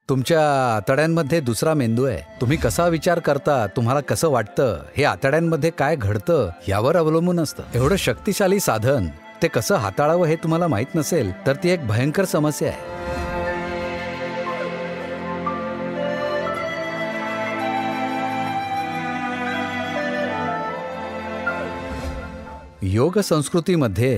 तुमच्या आतड्यांमध्ये दुसरा मेंदू आहे. तुम्ही कसा विचार करता, तुम्हाला कसं वाटतं, हे आतड्यांमध्ये काय घडतं यावर अवलंबून असतं. एवढं शक्तिशाली साधन ते कसं हाताळावं हे तुम्हाला माहीत नसेल तर ती एक भयंकर समस्या आहे. योग संस्कृतीमध्ये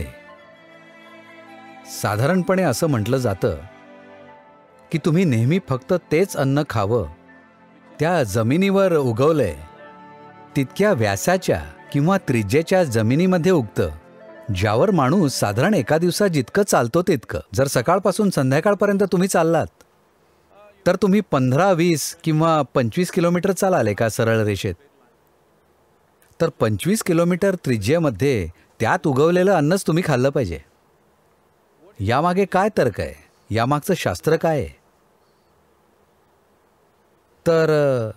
साधारणपणे असं म्हटलं जातं की तुम्ही नेहमी फक्त तेच अन्न खावं त्या जमिनीवर उगवलंय तितक्या व्यासाच्या किंवा त्रिज्येच्या जमिनीमध्ये उगतं, ज्यावर माणूस साधारण एका दिवसात जितकं चालतो तितकं. जर सकाळपासून संध्याकाळपर्यंत तुम्ही चाललात तर तुम्ही 15, 20 किंवा 25 किलोमीटर चालाल एका सरळ रेषेत. तर 25 किलोमीटर त्रिज्येमध्ये त्यात उगवलेलं अन्नच तुम्ही खाल्लं पाहिजे. यामागे काय तर्क आहे, यामागचं शास्त्र काय आहे? तर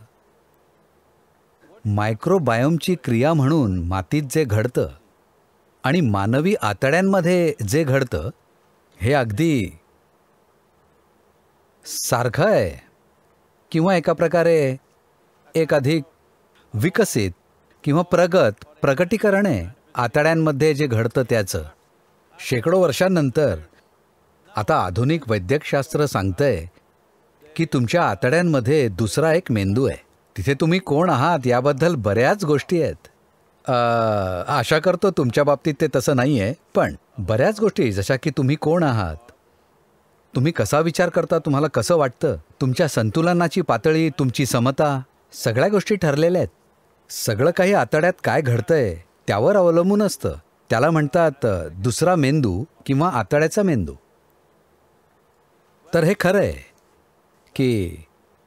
मायक्रोबायोमची क्रिया म्हणून मातीत जे घडतं आणि मानवी आतड्यांमध्ये जे घडतं हे अगदी सारखं आहे किंवा एका प्रकारे एक अधिक विकसित किंवा प्रगटीकरण आहे आतड्यांमध्ये जे घडतं त्याचं. शेकडो वर्षांनंतर आता आधुनिक वैद्यकशास्त्र सांगतंय की तुमच्या आतड्यांमध्ये दुसरा एक मेंदू आहे. तिथे तुम्ही कोण आहात याबद्दल बऱ्याच गोष्टी आहेत. आशा करतो तुमच्या बाबतीत ते तसं नाही आहे, पण बऱ्याच गोष्टी जशा की तुम्ही कोण आहात, तुम्ही कसा विचार करता, तुम्हाला कसं वाटतं, तुमच्या संतुलनाची पातळी, तुमची समता, सगळ्या गोष्टी ठरलेल्या आहेत. सगळं काही आतड्यात काय घडतंय त्यावर अवलंबून असतं. त्याला म्हणतात दुसरा मेंदू किंवा आतड्याचा मेंदू. तर हे खरं आहे की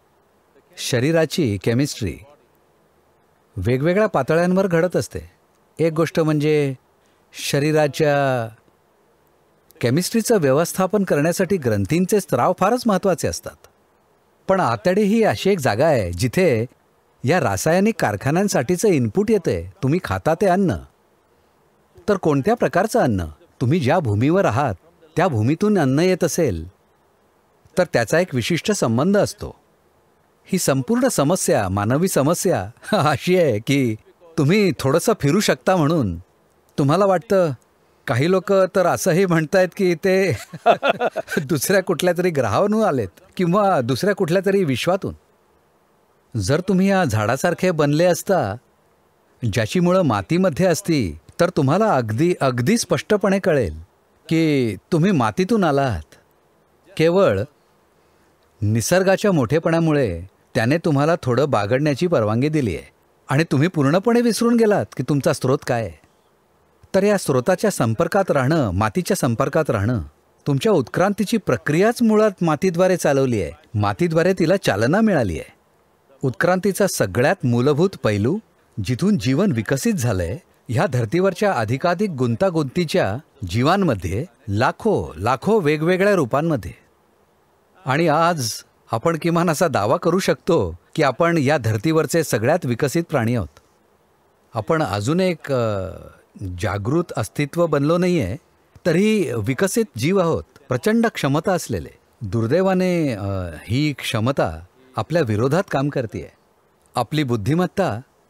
शरीराची केमिस्ट्री वेगवेगळ्या पातळ्यांवर घडत असते. एक गोष्ट म्हणजे शरीराच्या केमिस्ट्रीचं व्यवस्थापन करण्यासाठी ग्रंथींचे स्त्राव फारच महत्त्वाचे असतात. पण आतडी ही अशी एक जागा आहे जिथे या रासायनिक कारखान्यांसाठीचं इनपुट येते. तुम्ही खाता ते अन्न. तर कोणत्या प्रकारचं अन्न, तुम्ही ज्या भूमीवर आहात त्या भूमीतून अन्न येत असेल तर त्याचा एक विशिष्ट संबंध असतो. ही संपूर्ण समस्या, मानवी समस्या अशी आहे की तुम्ही थोडंसं फिरू शकता म्हणून तुम्हाला वाटतं. काही लोक तर असंही म्हणतायत की ते दुसऱ्या कुठल्या तरी ग्रहावरून आलेत किंवा दुसऱ्या कुठल्या तरी विश्वातून. जर तुम्ही या झाडासारखे बनले असता ज्याची मुळं मातीमध्ये असती तर तुम्हाला अगदी स्पष्टपणे कळेल की तुम्ही मातीतून आलात. केवळ निसर्गाच्या मोठेपणामुळे त्याने तुम्हाला थोडं बागडण्याची परवानगी दिली आहे आणि तुम्ही पूर्णपणे विसरून गेलात की तुमचा स्रोत काय आहे. तर या स्रोताच्या संपर्कात राहणं, मातीच्या संपर्कात राहणं, तुमच्या उत्क्रांतीची प्रक्रियाच मुळात मातीद्वारे चालवली आहे. मातीद्वारे तिला चालना मिळाली आहे. उत्क्रांतीचा सगळ्यात मूलभूत पैलू जिथून जीवन विकसित झालंय, ह्या धर्तीवरच्या अधिकाधिक गुंतागुंतीच्या जीवांमध्ये लाखो वेगवेगळ्या रूपांमध्ये. आणि आज आपण किमान असा दावा करू शकतो की आपण या धर्तीवरचे सगळ्यात विकसित प्राणी आहोत. आपण अजून एक जागृत अस्तित्व बनलो नाही आहे, तरी विकसित जीव आहोत, प्रचंड क्षमता असलेले. दुर्दैवाने ही क्षमता आपल्या विरोधात काम करते. आपली बुद्धिमत्ता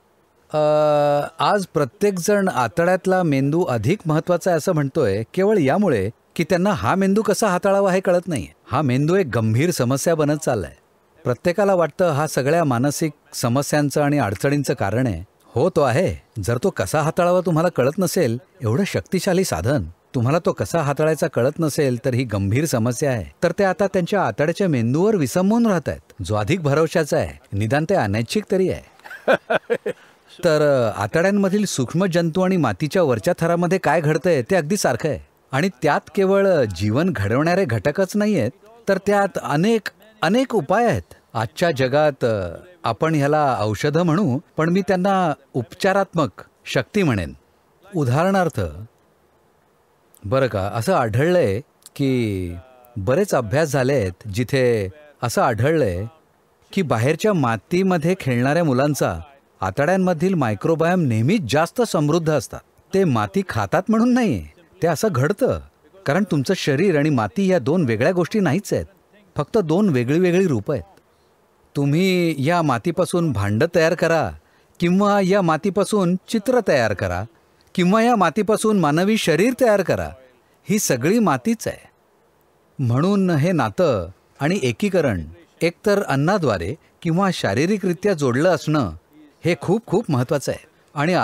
आज प्रत्येकजण आतड्यातला मेंदू अधिक महत्त्वाचा आहे असं म्हणतोय, केवळ यामुळे की त्यांना हा मेंदू कसा हाताळावा हे कळत नाही. हा मेंदू एक गंभीर समस्या बनत चाललाय. प्रत्येकाला वाटतं हा सगळ्या मानसिक समस्यांचं आणि अडचणींचं कारण आहे. हो, तो आहे. जर तो कसा हाताळावा तुम्हाला कळत नसेल, एवढं शक्तिशाली साधन तुम्हाला तो कसा हाताळायचा कळत नसेल तर ही गंभीर समस्या आहे. तर ते आता त्यांच्या आतड्याच्या मेंदूवर विसंबून राहत आहेत, जो अधिक भरवशाचा आहे. निदान ते अनैच्छिक तरी आहे. तर आतड्यांमधील सूक्ष्म जंतू आणि मातीच्या वरच्या थरामध्ये काय घडतंय ते अगदी सारखं आहे. आणि त्यात केवळ जीवन घडवणारे घटकच नाही आहेत, तर त्यात अनेक उपाय आहेत. आजच्या जगात आपण ह्याला औषधं म्हणू, पण मी त्यांना उपचारात्मक शक्ती म्हणेन. उदाहरणार्थ बरं का, असं आढळलंय की बरेच अभ्यास झाले आहेत जिथे असं आढळलंय की बाहेरच्या मातीमध्ये खेळणाऱ्या मुलांचा आतड्यांमधील मायक्रोबायोम नेहमीच जास्त समृद्ध असतात. ते माती खातात म्हणून नाही, ते असं घडतं कारण तुमचं शरीर आणि माती या दोन वेगळ्या गोष्टी नाहीच आहेत. फक्त 2 वेगळी वेगळी रूपं आहेत. तुम्ही या मातीपासून भांडं तयार करा किंवा या मातीपासून चित्र तयार करा किंवा या मातीपासून मानवी शरीर तयार करा, ही सगळी मातीच आहे. म्हणून हे नातं आणि एकीकरण एकतर अन्नाद्वारे किंवा शारीरिकरित्या जोडलं असणं हे खूप खूप महत्त्वाचं आहे. आणि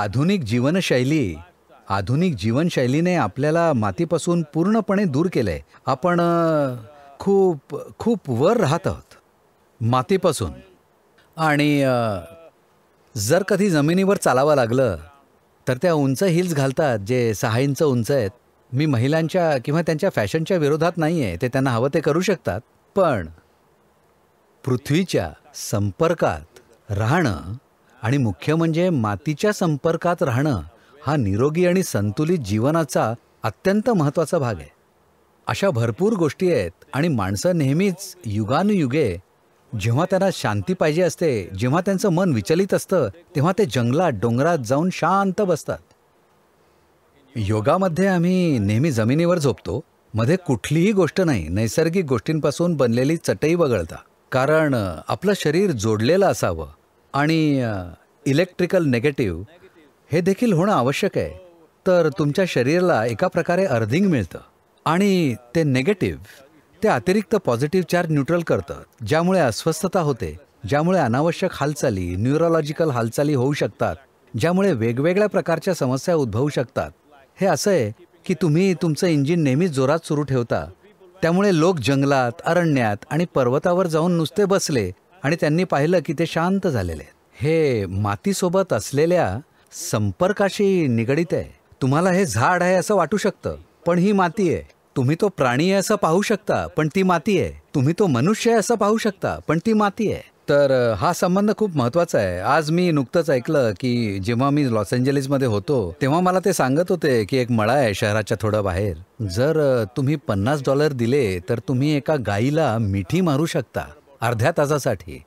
आधुनिक जीवनशैलीने आपल्याला मातीपासून पूर्णपणे दूर केलं आहे. आपण खूप खूप वर राहत आहोत मातीपासून. आणि जर कधी जमिनीवर चालावं लागलं तर त्या उंच हिल्स घालतात जे 6 इंच उंच आहेत. मी महिलांच्या किंवा त्यांच्या फॅशनच्या विरोधात नाही आहे, ते त्यांना हवं ते करू शकतात. पण पृथ्वीच्या संपर्कात राहणं आणि मुख्य म्हणजे मातीच्या संपर्कात राहणं हा निरोगी आणि संतुलित जीवनाचा अत्यंत महत्त्वाचा भाग आहे. अशा भरपूर गोष्टी आहेत आणि माणसं नेहमीच युगानुयुगे जेव्हा त्यांना शांती पाहिजे असते, जेव्हा त्यांचं मन विचलित असतं, तेव्हा ते जंगलात डोंगरात जाऊन शांत बसतात. योगामध्ये आम्ही नेहमी जमिनीवर झोपतो, मध्ये कुठलीही गोष्ट नाही, नैसर्गिक गोष्टींपासून बनलेली चटई वगळता. कारण आपलं शरीर जोडलेलं असावं आणि इलेक्ट्रिकल नेगेटिव्ह हे देखील होणं आवश्यक आहे. तर तुमच्या शरीराला एका प्रकारे अर्थिंग मिळतं आणि ते नेगेटिव्ह ते अतिरिक्त पॉझिटिव्ह चार्ज न्यूट्रल करतं, ज्यामुळे अस्वस्थता होते, ज्यामुळे अनावश्यक हालचाली, न्यूरोलॉजिकल हालचाली होऊ शकतात, ज्यामुळे वेगवेगळ्या प्रकारच्या समस्या उद्भवू शकतात. हे असं आहे की तुम्ही तुमचं इंजिन नेहमीच जोरात सुरू ठेवता, त्यामुळे लोक जंगलात, अरण्यात आणि पर्वतावर जाऊन नुसते बसले आणि त्यांनी पाहिलं की ते शांत झालेले. हे मातीसोबत असलेल्या संपर्काशी निगडित आहे. तुम्हाला हे झाड आहे असं वाटू शकतं, पण ही माती आहे. तुम्ही तो प्राणी आहे असं पाहू शकता, पण ती माती आहे. तुम्ही तो मनुष्य आहे असं पाहू शकता, पण ती माती आहे. तर हा संबंध खूप महत्त्वाचा आहे. आज मी नुकतंच ऐकलं की जेव्हा मी लॉस एंजलिसमध्ये होतो तेव्हा मला ते सांगत होते की एक मळा आहे शहराच्या थोडं बाहेर. जर तुम्ही $50 दिले तर तुम्ही एका गाईला मिठी मारू शकता अर्ध्या तासासाठी.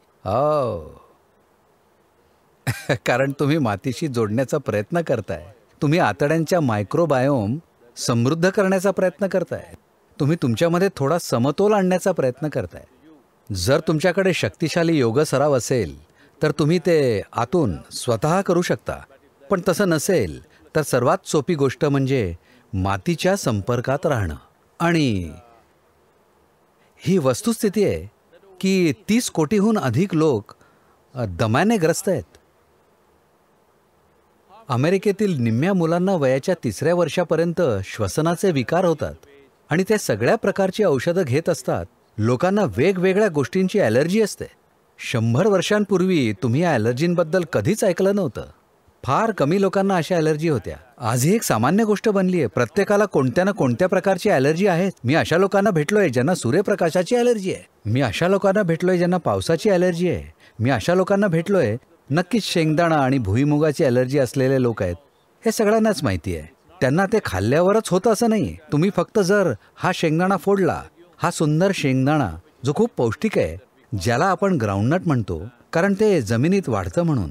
कारण तुम्ही मातीशी जोडण्याचा प्रयत्न करताय. तुम्ही आतड्यांच्या मायक्रोबायोम समृद्ध करण्याचा प्रयत्न करताय. तुम्ही तुमच्यामध्ये थोडा समतोल आणण्याचा प्रयत्न करताय. जर तुमच्याकडे शक्तिशाली योग सराव असेल तर तुम्ही ते आतून स्वतः करू शकता. पण तसं नसेल तर सर्वात सोपी गोष्ट म्हणजे मातीच्या संपर्कात राहणं. आणि ही वस्तुस्थिती आहे की 30 कोटीहून अधिक लोक दम्याने ग्रस्त आहेत. अमेरिकेतील निम्म्या मुलांना वयाच्या 3ऱ्या वर्षापर्यंत श्वसनाचे विकार होतात आणि ते सगळ्या प्रकारची औषधं घेत असतात. लोकांना वेगवेगळ्या गोष्टींची ॲलर्जी असते. 100 वर्षांपूर्वी तुम्ही या ॲलर्जींबद्दल कधीच ऐकलं नव्हतं. फार कमी लोकांना अशा ॲलर्जी होत्या. आज ही एक सामान्य गोष्ट बनली आहे. प्रत्येकाला कोणत्या ना कोणत्या प्रकारची ॲलर्जी आहे. मी अशा लोकांना भेटलोय ज्यांना सूर्यप्रकाशाची ॲलर्जी आहे. मी अशा लोकांना भेटलोय ज्यांना पावसाची ॲलर्जी आहे. मी अशा लोकांना भेटलोय नक्कीच शेंगदाणा आणि भुईमुगाची ॲलर्जी असलेले लोक आहेत. हे सगळ्यांनाच माहिती आहे. त्यांना ते खाल्ल्यावरच होतं असं नाही. तुम्ही फक्त जर हा शेंगदाणा फोडला, हा सुंदर शेंगदाणा जो खूप पौष्टिक आहे, ज्याला आपण ग्राउंडनट म्हणतो कारण ते जमिनीत वाढतं म्हणून,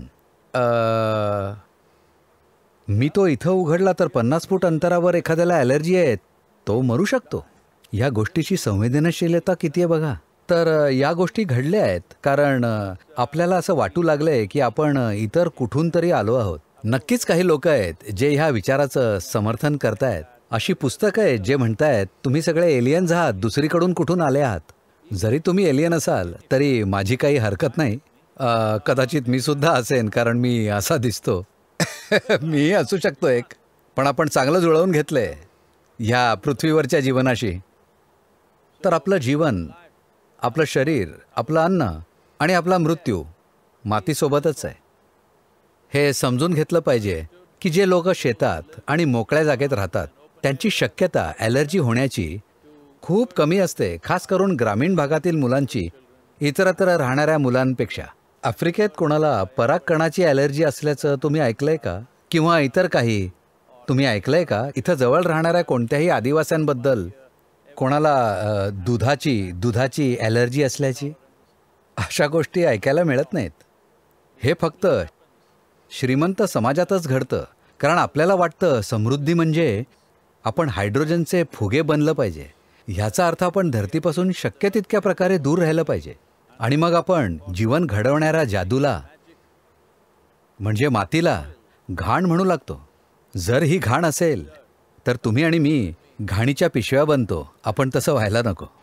मी तो इथं उघडला तर 50 फूट अंतरावर एखाद्याला ॲलर्जी आहे, तो मरू शकतो. या गोष्टीची संवेदनशीलता किती आहे बघा. तर या गोष्टी घडल्या आहेत कारण आपल्याला असं वाटू लागलंय की आपण इतर कुठून तरी आलो आहोत. नक्कीच काही लोक आहेत जे ह्या विचाराचं समर्थन करतायत. अशी पुस्तकं आहेत जे म्हणतायत तुम्ही सगळे एलियन्स आहात, दुसरीकडून कुठून आले आहात. जरी तुम्ही एलियन असाल तरी माझी काही हरकत नाही. कदाचित मी सुद्धा असेन कारण मी असा दिसतो. मी असू शकतो एक. पण आपण चांगलं जुळवून घेतलंय ह्या पृथ्वीवरच्या जीवनाशी. तर आपलं जीवन, आपलं शरीर, आपलं अन्न आणि आपला मृत्यू मातीसोबतच आहे. हे समजून घेतलं पाहिजे की जे लोक शेतात आणि मोकळ्या जागेत राहतात त्यांची शक्यता ॲलर्जी होण्याची खूप कमी असते, खास करून ग्रामीण भागातील मुलांची इतरत्र राहणाऱ्या मुलांपेक्षा. आफ्रिकेत कोणाला परागकणाची ॲलर्जी असल्याचं तुम्ही ऐकलंय का? किंवा इतर काही तुम्ही ऐकलंय का? इथं जवळ राहणाऱ्या कोणत्याही आदिवासींबद्दल कोणाला दुधाची ॲलर्जी असल्याची? अशा गोष्टी ऐकायला मिळत नाहीत. हे फक्त श्रीमंत समाजातच घडतं कारण आपल्याला वाटतं समृद्धी म्हणजे आपण हायड्रोजनचे फुगे बनलं पाहिजे ह्याचा अर्थ आपण धरतीपासून शक्य तितक्या प्रकारे दूर राहिलं पाहिजे. आणि मग आपण जीवन घडवणाऱ्या जादूला म्हणजे मातीला घाण म्हणू लागतो. जर ही घाण असेल तर तुम्ही आणि मी घाणीच्या पिशव्या बनतो. आपण तसं व्हायला नको.